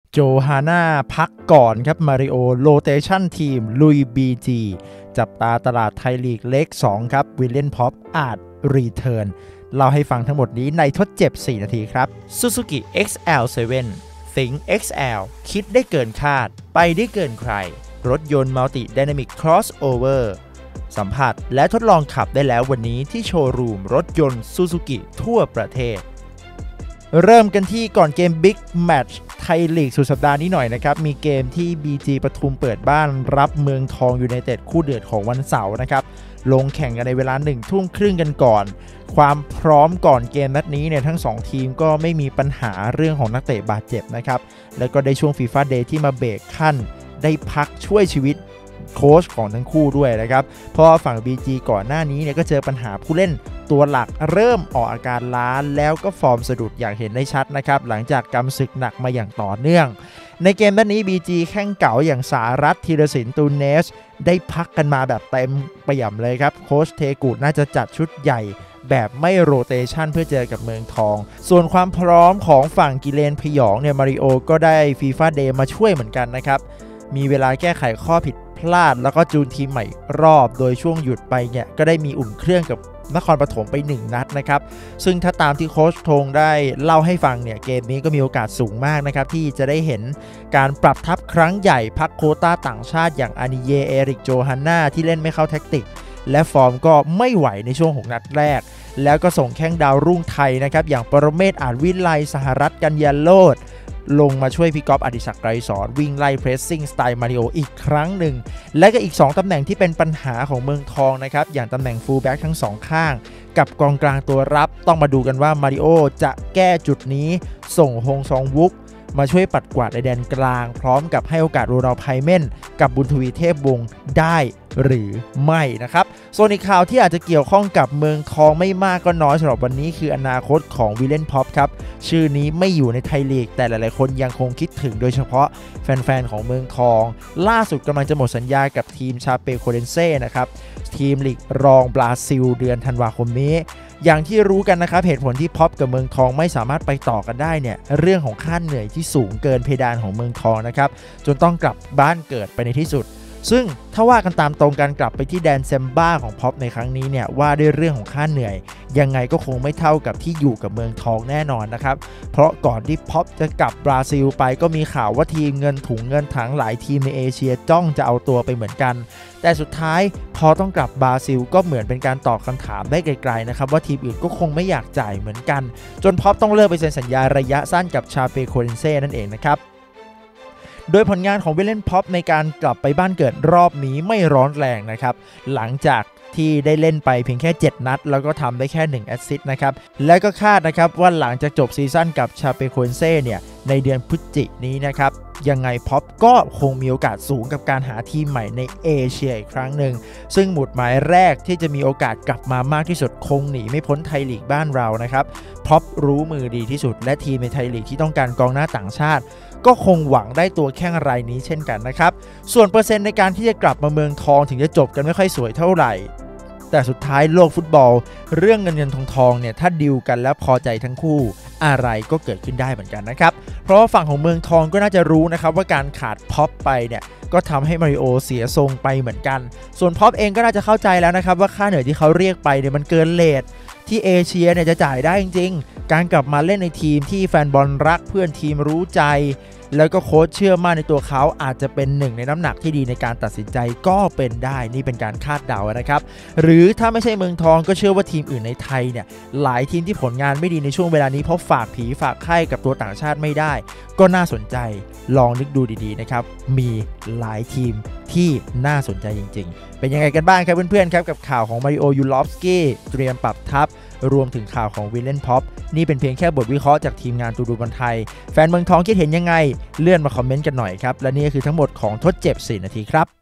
โจฮาน่าพักก่อนครับมาริโอโรเตชันทีมลุย BG จับตาตลาดไทยลีกเลข2ครับวิลเลียนพ็อปอาจรีเทิร์นเล่าให้ฟังทั้งหมดนี้ในทดเจ็บ4นาทีครับ Suzuki XL7 Think XL คิดได้เกินคาดไปได้เกินใครรถยนต์ Multi Dynamic Crossover สัมผัสและทดลองขับได้แล้ววันนี้ที่โชว์รูมรถยนต์ Suzuki ทั่วประเทศเริ่มกันที่ก่อนเกม Big Match ไทยลีกสุดสัปดาห์นี้หน่อยนะครับมีเกมที่ BG ปทุมเปิดบ้านรับเมืองทองยูไนเต็ดคู่เดือดของวันเสาร์นะครับลงแข่งกันในเวลา 19:30 กันก่อนความพร้อมก่อนเกมนัดนี้เนี่ยทั้ง2ทีมก็ไม่มีปัญหาเรื่องของนักเตะบาดเจ็บนะครับแล้วก็ได้ช่วง FIFA Day ที่มาเบรกขั้นได้พักช่วยชีวิตโค้ชของทั้งคู่ด้วยนะครับเพราะฝั่ง BG ก่อนหน้านี้เนี่ยก็เจอปัญหาผู้เล่นตัวหลักเริ่มออกอาการล้าแล้วก็ฟอร์มสะดุดอย่างเห็นได้ชัดนะครับหลังจากกำศึกหนักมาอย่างต่อเนื่องในเกมนัดนี้ BG แข้งเก่าอย่างสารัตน์ธีรศิลป์ตูเนสได้พักกันมาแบบเต็มเปี่ยมเลยครับโค้ชเทกูน่าจะจัดชุดใหญ่แบบไม่โรเตชันเพื่อเจอกับเมืองทองส่วนความพร้อมของฝั่งกิเลนพยองเนี่ยมาริโอก็ได้ FIFA Day มาช่วยเหมือนกันนะครับมีเวลาแก้ไขข้อผิดพลาดแล้วก็จูนทีมใหม่รอบโดยช่วงหยุดไปเนี่ยก็ได้มีอุ่นเครื่องกับนครปฐมไป1นัดนะครับซึ่งถ้าตามที่โค้ชธงได้เล่าให้ฟังเนี่ยเกมนี้ก็มีโอกาสสูงมากนะครับที่จะได้เห็นการปรับทัพครั้งใหญ่พักโควต้าต่างชาติอย่างอานิเยเอริกโจฮันนาที่เล่นไม่เข้าแท็กติกและฟอร์มก็ไม่ไหวในช่วง6นัดแรกแล้วก็ส่งแข้งดาวรุ่งไทยนะครับอย่างปรเมศ อาจวิไลสหรัฐกัญญาโลดลงมาช่วยพี่ก๊อฟอดิศักดิ์ไกรสอนวิ่งไล่เพรสซิ่งสไตล์มาริโออีกครั้งหนึ่งและก็อีก2ตำแหน่งที่เป็นปัญหาของเมืองทองนะครับอย่างตำแหน่งฟูลแบ็กทั้ง2ข้างกับกองกลางตัวรับต้องมาดูกันว่ามาริโอจะแก้จุดนี้ส่งฮงซองวุกมาช่วยปัดกวาดในแดนกลางพร้อมกับให้โอกาสโรนัลไพเม่นกับบุญทวีเทพวงศ์ได้หรือไม่นะครับส่วนอีกข่าวที่อาจจะเกี่ยวข้องกับเมืองทองไม่มากก็น้อยสำหรับวันนี้คืออนาคตของวิลเลียนพ็อปครับชื่อนี้ไม่อยู่ในไทยลีกแต่หลายๆคนยังคงคิดถึงโดยเฉพาะแฟนๆของเมืองทองล่าสุดกำลังจะหมดสัญญากับทีมชาเปโคเรนเซ่นะครับทีมลีกรองบราซิลเดือนธันวาคมนี้อย่างที่รู้กันนะครับเหตุผลที่พ็อปกับเมืองทองไม่สามารถไปต่อกันได้เนี่ยเรื่องของค่าเหนื่อยที่สูงเกินเพดานของเมืองทองนะครับจนต้องกลับบ้านเกิดไปในที่สุดซึ่งถ้าว่ากันตามตรงกันกลับไปที่แดนเซมบ้าของพ็อปในครั้งนี้เนี่ยว่าด้วยเรื่องของค่าเหนื่อยยังไงก็คงไม่เท่ากับที่อยู่กับเมืองทองแน่นอนนะครับเพราะก่อนที่พ็อปจะกลับบราซิลไปก็มีข่าวว่าทีมเงินถุงเงินถังหลายทีมในเอเชียจ้องจะเอาตัวไปเหมือนกันแต่สุดท้ายพอต้องกลับบราซิลก็เหมือนเป็นการตอบคำถามได้ไกลๆนะครับว่าทีมอื่นก็คงไม่อยากจ่ายเหมือนกันจนพ็อปต้องเลิกไปเซ็นสัญญาระยะสั้นกับชาเปโคเรนเซ่นั่นเองนะครับโดยผลงานของวิลเลียนพ็อปในการกลับไปบ้านเกิดรอบนี้ไม่ร้อนแรงนะครับหลังจากที่ได้เล่นไปเพียงแค่7นัดแล้วก็ทำได้แค่1แอสซิสต์นะครับและก็คาดนะครับว่าหลังจากจบซีซั่นกับชาเปโคเรนเซ่เนี่ยในเดือนพฤศจิกายนนี้นะครับยังไงพ็อปก็คงมีโอกาสสูงกับการหาทีมใหม่ในเอเชียอีกครั้งหนึ่งซึ่งหมุดหมายแรกที่จะมีโอกาสกลับมามากที่สุดคงหนีไม่พ้นไทยลีกบ้านเรานะครับพ็อปรู้มือดีที่สุดและทีมในไทยลีกที่ต้องการกองหน้าต่างชาติก็คงหวังได้ตัวแข้งรายนี้เช่นกันนะครับส่วนเปอร์เซ็นต์ในการที่จะกลับมาเมืองทองถึงจะจบกันไม่ค่อยสวยเท่าไหร่แต่สุดท้ายโลกฟุตบอลเรื่องเงินทองเนี่ยถ้าดีลกันแล้วพอใจทั้งคู่อะไรก็เกิดขึ้นได้เหมือนกันนะครับเพราะว่าฝั่งของเมืองทองก็น่าจะรู้นะครับว่าการขาดพ็อปไปเนี่ยก็ทำให้มาริโอเสียทรงไปเหมือนกันส่วนพ็อปเองก็น่าจะเข้าใจแล้วนะครับว่าค่าเหนื่อยที่เขาเรียกไปเนี่ยมันเกินเรทที่เอเชียเนี่ยจะจ่ายได้จริงๆการกลับมาเล่นในทีมที่แฟนบอลรักเพื่อนทีมรู้ใจแล้วก็โค้ชเชื่อมั่นในตัวเขาอาจจะเป็นหนึ่งในน้ำหนักที่ดีในการตัดสินใจก็เป็นได้นี่เป็นการคาดเดานะครับหรือถ้าไม่ใช่เมืองทองก็เชื่อว่าทีมอื่นในไทยเนี่ยหลายทีมที่ผลงานไม่ดีในช่วงเวลานี้เพราะฝากผีฝากไข้กับตัวต่างชาติไม่ได้ก็น่าสนใจลองนึกดูดีๆนะครับมีหลายทีมที่น่าสนใจจริงๆเป็นยังไงกันบ้างครับเพื่อนๆครับกับข่าวของมาริโอยูลอฟสกี้เตรียมปรับทัพรวมถึงข่าวของวิลเลียนพ็อปนี่เป็นเพียงแค่บทวิเคราะห์จากทีมงานตูดูบอลไทยแฟนเมืองทองคิดเห็นยังไงเลื่อนมาคอมเมนต์กันหน่อยครับและนี่คือทั้งหมดของทดเจ็บ4นาทีครับ